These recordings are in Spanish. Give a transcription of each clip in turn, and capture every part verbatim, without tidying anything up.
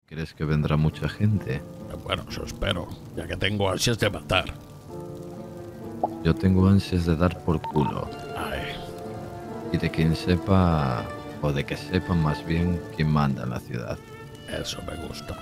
¿Crees que vendrá mucha gente? Bueno, eso espero, ya que tengo ansias de matar. Yo tengo ansias de dar por culo. Ay. Y de quien sepa, o de que sepan más bien quién manda en la ciudad. Eso me gusta.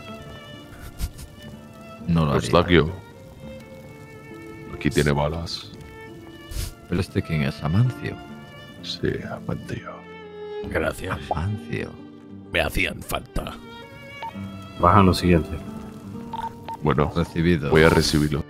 No lo haría. Eustaquio. Aquí tiene balas. ¿Pero este quién es? ¿Amancio? Sí, Amancio. Gracias. Amancio. Me hacían falta. Baja lo siguiente. Bueno, Recibido. voy a recibirlo.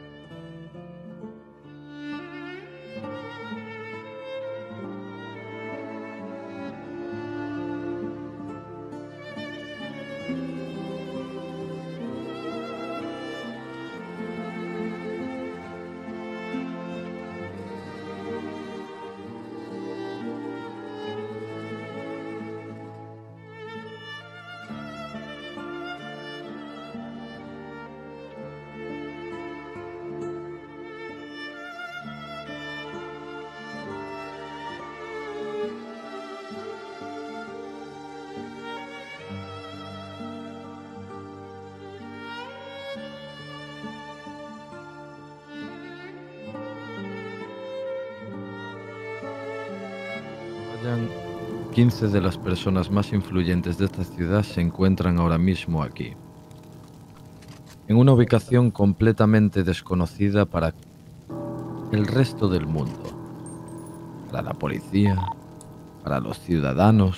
quince de las personas más influyentes de esta ciudad se encuentran ahora mismo aquí, en una ubicación completamente desconocida para el resto del mundo, para la policía, para los ciudadanos,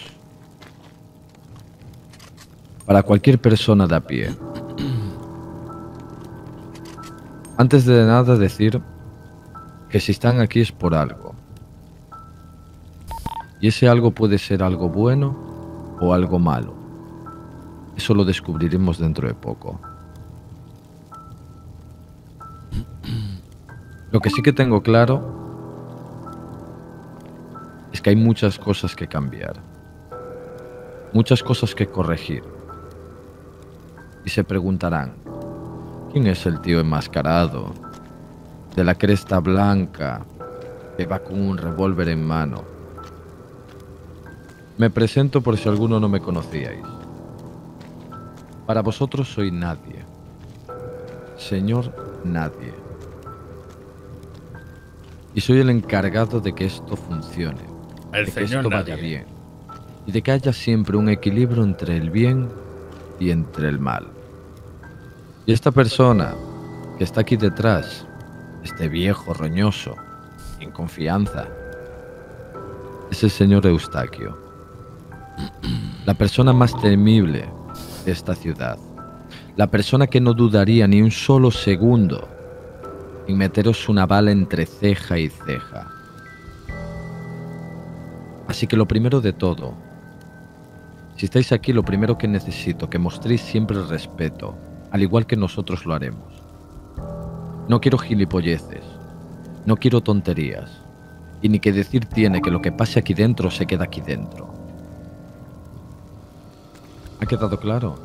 para cualquier persona de a pie. Antes de nada decir que si están aquí es por algo. Y ese algo puede ser algo bueno o algo malo. Eso lo descubriremos dentro de poco. Lo que sí que tengo claro es que hay muchas cosas que cambiar. Muchas cosas que corregir. Y se preguntarán, ¿quién es el tío enmascarado, de la cresta blanca, que va con un revólver en mano? Me presento por si alguno no me conocíais. Para vosotros soy nadie. Señor Nadie. Y soy el encargado de que esto funcione. El de que señor esto vaya Nadie. bien. Y de que haya siempre un equilibrio entre el bien y entre el mal. Y esta persona que está aquí detrás, este viejo roñoso, en confianza, es el señor Eustaquio. La persona más temible de esta ciudad. La persona que no dudaría ni un solo segundo en meteros una bala entre ceja y ceja. Así que lo primero de todo, si estáis aquí, lo primero que necesito que mostréis siempre el respeto, al igual que nosotros lo haremos. No quiero gilipolleces, no quiero tonterías, y ni que decir tiene que lo que pase aquí dentro se queda aquí dentro. ¿Ha quedado claro?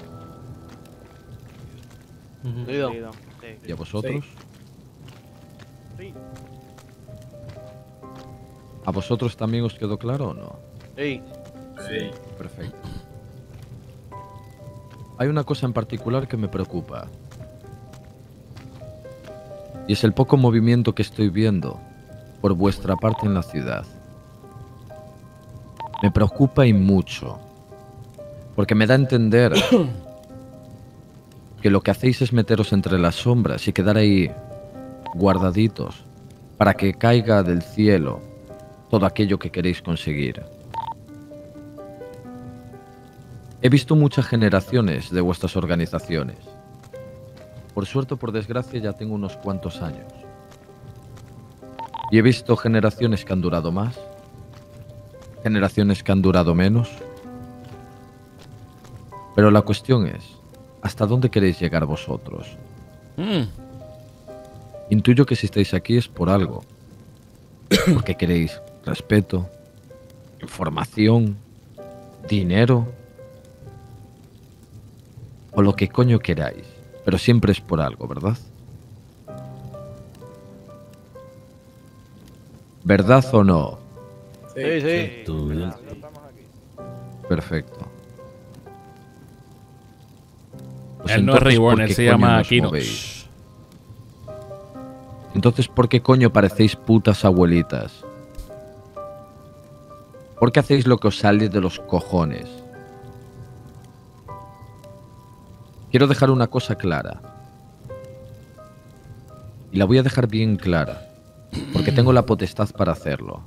Leído. ¿Y a vosotros? Sí. ¿A vosotros también os quedó claro o no? Sí. Sí. Perfecto. Hay una cosa en particular que me preocupa. Y es el poco movimiento que estoy viendo por vuestra parte en la ciudad. Me preocupa y mucho. Porque me da a entender que lo que hacéis es meteros entre las sombras y quedar ahí guardaditos para que caiga del cielo todo aquello que queréis conseguir. He visto muchas generaciones de vuestras organizaciones. Por suerte o por desgracia ya tengo unos cuantos años. Y he visto generaciones que han durado más, generaciones que han durado menos. Pero la cuestión es, ¿hasta dónde queréis llegar vosotros? Mm. Intuyo que si estáis aquí es por algo. Porque queréis respeto, información, dinero o lo que coño queráis. Pero siempre es por algo, ¿verdad? ¿Verdad o no? Sí, sí. Perfecto. Pues Él no es entonces, Reborn, ¿por él qué se coño llama nos Kino. movéis? Entonces, ¿por qué coño parecéis putas abuelitas? ¿Por qué hacéis lo que os sale de los cojones? Quiero dejar una cosa clara. Y la voy a dejar bien clara. Porque tengo la potestad para hacerlo.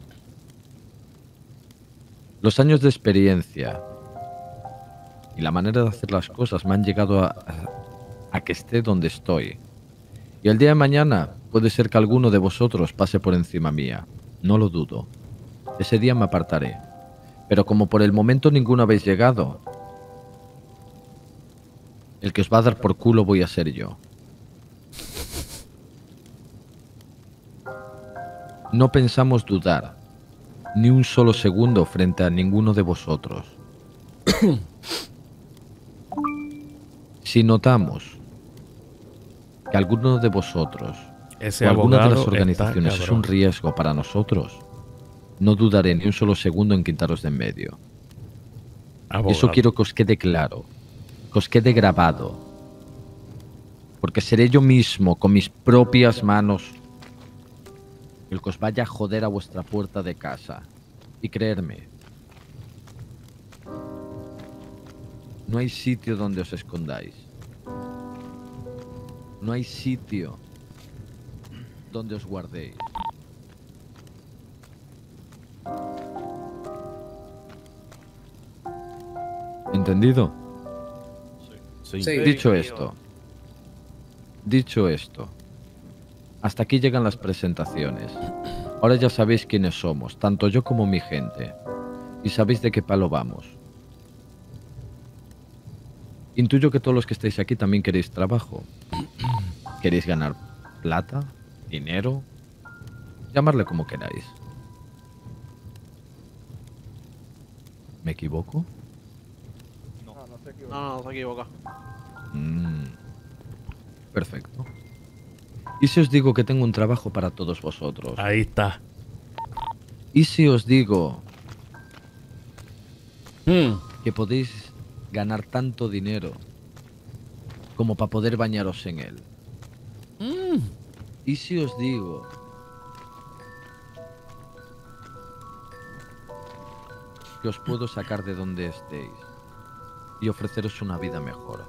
Los años de experiencia y la manera de hacer las cosas me han llegado a, a, a que esté donde estoy. Y el día de mañana puede ser que alguno de vosotros pase por encima mía. No lo dudo. Ese día me apartaré. Pero como por el momento ninguno habéis llegado, el que os va a dar por culo voy a ser yo. No pensamos dudar ni un solo segundo frente a ninguno de vosotros. Si notamos que alguno de vosotros Ese o alguna de las abogado organizaciones está es un cabrón. riesgo para nosotros, no dudaré ni un solo segundo en quitaros de en medio. Y Abogado. eso quiero que os quede claro, que os quede grabado. Porque seré yo mismo, con mis propias manos, el que os vaya a joder a vuestra puerta de casa. Y creedme, no hay sitio donde os escondáis. No hay sitio donde os guardéis. ¿Entendido? Sí. Dicho esto, dicho esto, hasta aquí llegan las presentaciones. Ahora ya sabéis quiénes somos, tanto yo como mi gente, y sabéis de qué palo vamos. Intuyo que todos los que estáis aquí también queréis trabajo. ¿Queréis ganar plata? ¿Dinero? Llamarle como queráis. ¿Me equivoco? No, no, no se equivoca. Mm, perfecto. ¿Y si os digo que tengo un trabajo para todos vosotros? Ahí está. ¿Y si os digo Hmm. que podéis ganar tanto dinero como para poder bañaros en él? Mm. ¿Y si os digo que os puedo sacar de donde estéis y ofreceros una vida mejor?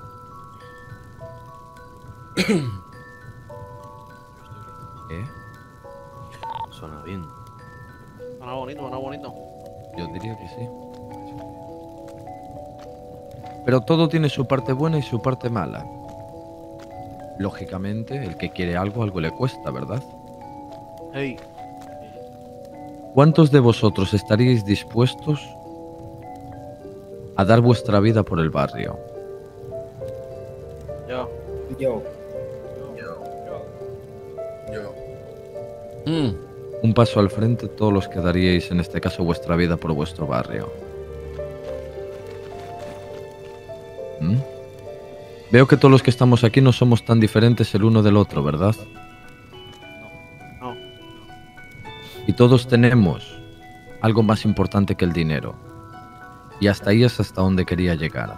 ¿Eh? Suena bien. Suena bonito, suena bonito. Yo diría que sí. Pero todo tiene su parte buena y su parte mala. Lógicamente, el que quiere algo, algo le cuesta, ¿verdad? Hey, ¿Cuántos de vosotros estaríais dispuestos a dar vuestra vida por el barrio? yo. Yo. Mm. Un paso al frente, todos los que daríais, en este caso, vuestra vida por vuestro barrio. ¿Mm? Veo que todos los que estamos aquí no somos tan diferentes el uno del otro, ¿verdad? No. Y todos tenemos algo más importante que el dinero. Y hasta ahí es hasta donde quería llegar.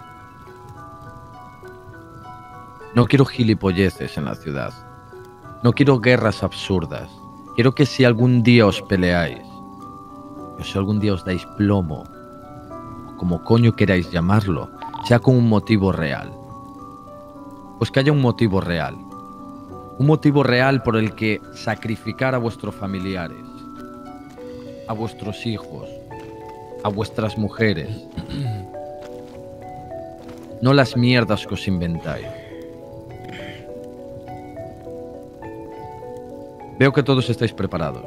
No quiero gilipolleces en la ciudad. No quiero guerras absurdas. Quiero que si algún día os peleáis, o si algún día os dais plomo, o como coño queráis llamarlo, sea con un motivo real. Pues que haya un motivo real. Un motivo real por el que sacrificar a vuestros familiares, a vuestros hijos, a vuestras mujeres. No las mierdas que os inventáis. Veo que todos estáis preparados.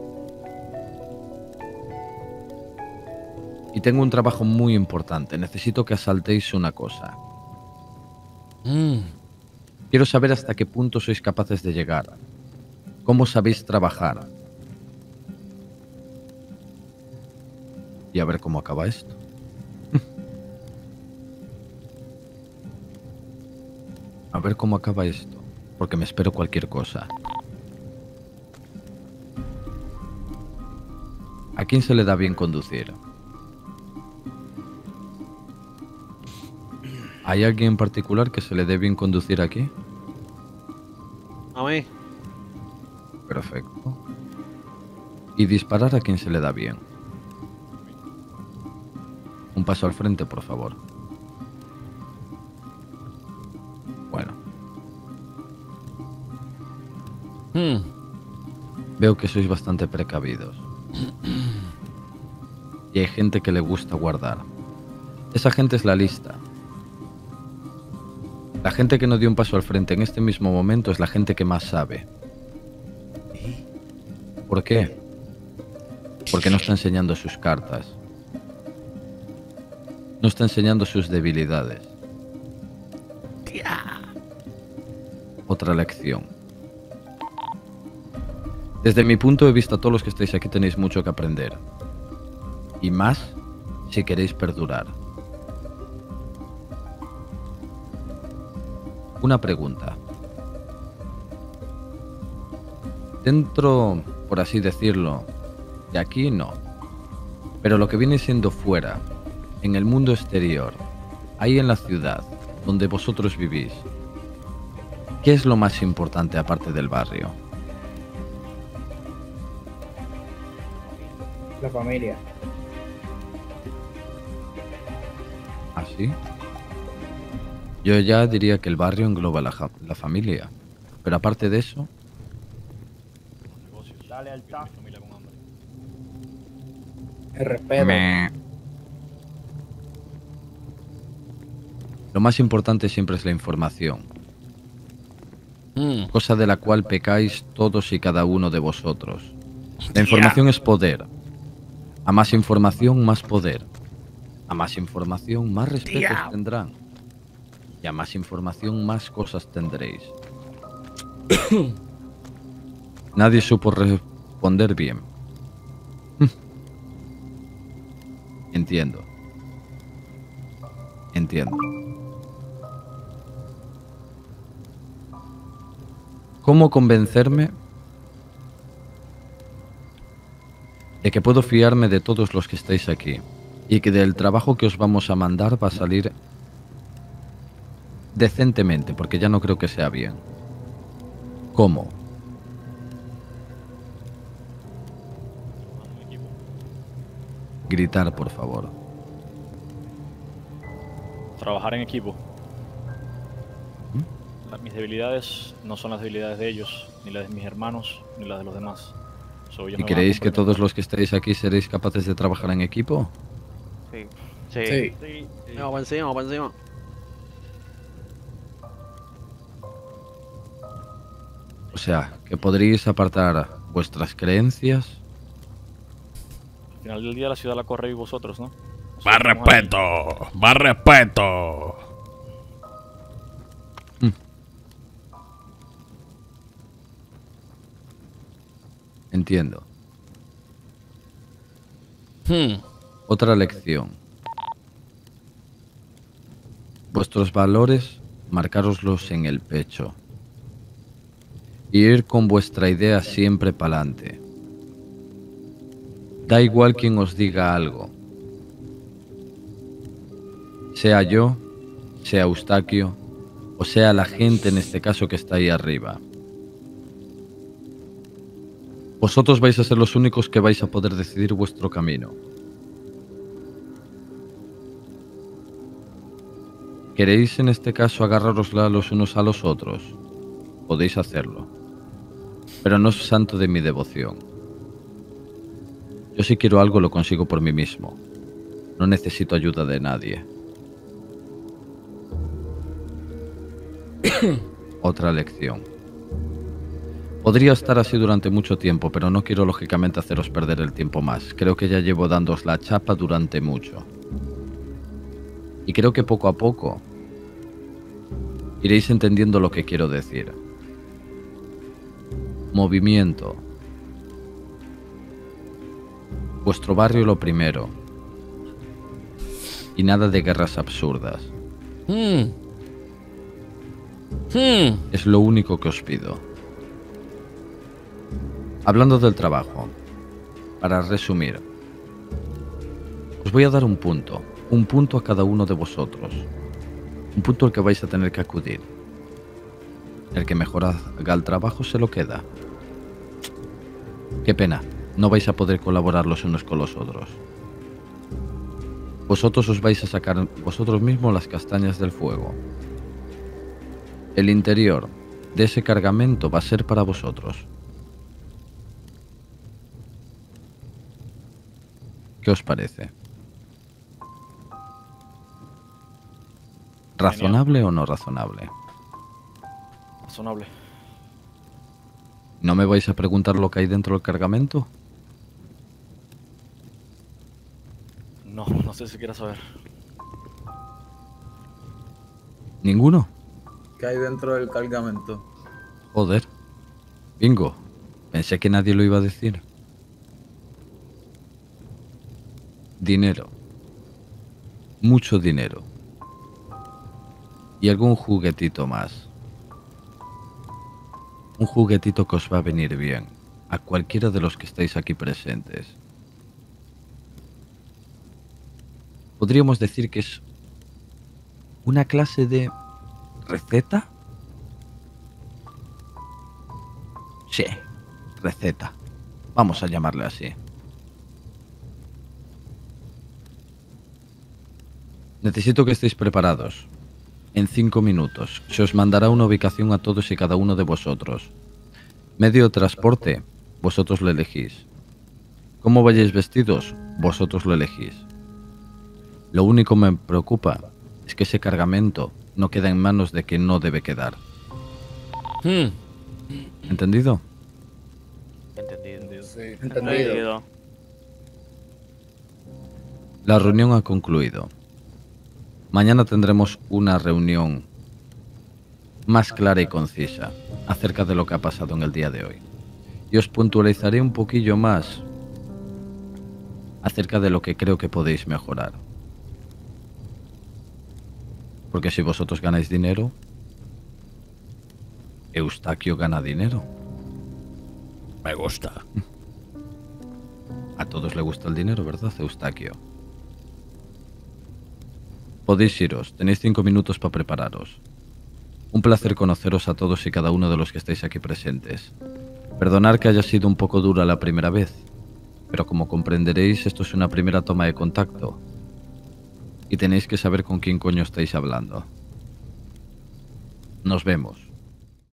Y tengo un trabajo muy importante. Necesito que asaltéis una cosa. Mm. Quiero saber hasta qué punto sois capaces de llegar. Cómo sabéis trabajar. Y a ver cómo acaba esto. A ver cómo acaba esto. Porque me espero cualquier cosa. ¿A quién se le da bien conducir? ¿Hay alguien en particular que se le dé bien conducir aquí? A mí. Perfecto. Y disparar a quien se le da bien. Un paso al frente, por favor. Bueno. Hmm. Veo que sois bastante precavidos. Y hay gente que le gusta guardar. Esa gente es la lista. La gente que no dio un paso al frente en este mismo momento es la gente que más sabe. ¿Por qué? Porque no está enseñando sus cartas. No está enseñando sus debilidades. Otra lección. Desde mi punto de vista, todos los que estáis aquí tenéis mucho que aprender. Y más si queréis perdurar. Una pregunta. Dentro, por así decirlo, de aquí no. Pero lo que viene siendo fuera, en el mundo exterior, ahí en la ciudad, donde vosotros vivís, ¿qué es lo más importante aparte del barrio? La familia. ¿Ah, sí? Yo ya diría que el barrio engloba la, ja- la familia. Pero aparte de eso, La lealtad. El respeto. lo más importante siempre es la información. Hmm. Cosa de la cual pecáis todos y cada uno de vosotros. La información es poder. A más información, más poder. A más información, más respetos tendrán. Y a más información, más cosas tendréis. Nadie supo responder bien. Entiendo. Entiendo. ¿Cómo convencerme de que puedo fiarme de todos los que estáis aquí y que del trabajo que os vamos a mandar va a salir decentemente, porque ya no creo que sea bien? ¿Cómo? Gritar, por favor. Trabajar en equipo. La- mis debilidades no son las debilidades de ellos, ni las de mis hermanos, ni las de los demás. So, ellos ¿Y me van a creéis que complementar. todos los que estáis aquí seréis capaces de trabajar en equipo? Sí. Sí. Sí. Vamos para encima, vamos para encima. O sea, que podríais apartar vuestras creencias. Al final del día la ciudad la corre y vosotros, ¿no? Más Nosotros estamos ahí. respeto, más respeto. Entiendo. Hmm. Otra lección. Vuestros valores, marcároslos en el pecho. Y ir con vuestra idea siempre pa'lante. Da igual quien os diga algo. Sea yo, sea Eustaquio, o sea la gente en este caso que está ahí arriba. Vosotros vais a ser los únicos que vais a poder decidir vuestro camino. ¿Queréis en este caso agarrarosla los unos a los otros? Podéis hacerlo. Pero no es santo de mi devoción. Yo si quiero algo lo consigo por mí mismo. No necesito ayuda de nadie. Otra lección. Podría estar así durante mucho tiempo, pero no quiero lógicamente haceros perder el tiempo más. Creo que ya llevo dándoos la chapa durante mucho. Y creo que poco a poco iréis entendiendo lo que quiero decir. Movimiento. Vuestro barrio lo primero. Y nada de guerras absurdas. Hmm. Hmm. Es lo único que os pido. Hablando del trabajo, para resumir, os voy a dar un punto, un punto a cada uno de vosotros. Un punto al que vais a tener que acudir. El que mejor haga el trabajo se lo queda. Qué pena, no vais a poder colaborar los unos con los otros. Vosotros os vais a sacar vosotros mismos las castañas del fuego. El interior de ese cargamento va a ser para vosotros. ¿Qué os parece? ¿Razonable o no razonable? Razonable. ¿No me vais a preguntar lo que hay dentro del cargamento? No, no sé si quieras saber. ¿Ninguno? ¿Qué hay dentro del cargamento? Joder. Bingo. Pensé que nadie lo iba a decir. Dinero. Mucho dinero. Y algún juguetito más. Un juguetito que os va a venir bien a cualquiera de los que estáis aquí presentes. Podríamos decir que es una clase de receta. Sí, receta. Vamos a llamarle así. Necesito que estéis preparados. En cinco minutos se os mandará una ubicación a todos y cada uno de vosotros. Medio de transporte, vosotros lo elegís. Cómo vayáis vestidos, vosotros lo elegís. Lo único que me preocupa es que ese cargamento no queda en manos de quien no debe quedar. Hmm. ¿Entendido? Entendido. Sí, Entendido. entendido. La reunión ha concluido. Mañana tendremos una reunión más clara y concisa acerca de lo que ha pasado en el día de hoy. Y os puntualizaré un poquillo más acerca de lo que creo que podéis mejorar. Porque si vosotros ganáis dinero, Eustaquio gana dinero. Me gusta. A todos le gusta el dinero, ¿verdad, Eustaquio? Podéis iros, tenéis cinco minutos para prepararos. Un placer conoceros a todos y cada uno de los que estáis aquí presentes. Perdonad que haya sido un poco dura la primera vez, pero como comprenderéis, esto es una primera toma de contacto. Y tenéis que saber con quién coño estáis hablando. Nos vemos.